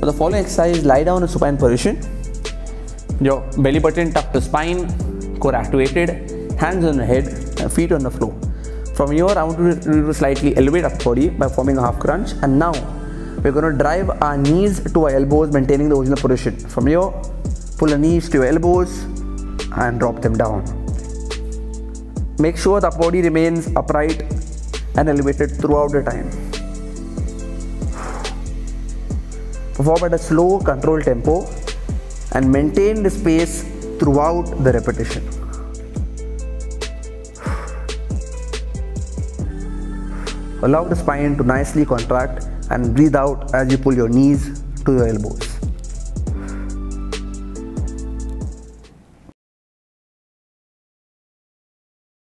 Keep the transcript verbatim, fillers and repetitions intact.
For the following exercise, lie down in supine position. Your belly button tucked to spine, core activated, hands on the head, and feet on the floor. From here, I want you to slightly elevate up body by forming a half crunch. And now, we're going to drive our knees to our elbows, maintaining the original position. From here, pull the knees to your elbows and drop them down. Make sure the body remains upright and elevated throughout the time. Perform at a slow, controlled tempo and maintain the pace throughout the repetition. Allow the spine to nicely contract and breathe out as you pull your knees to your elbows.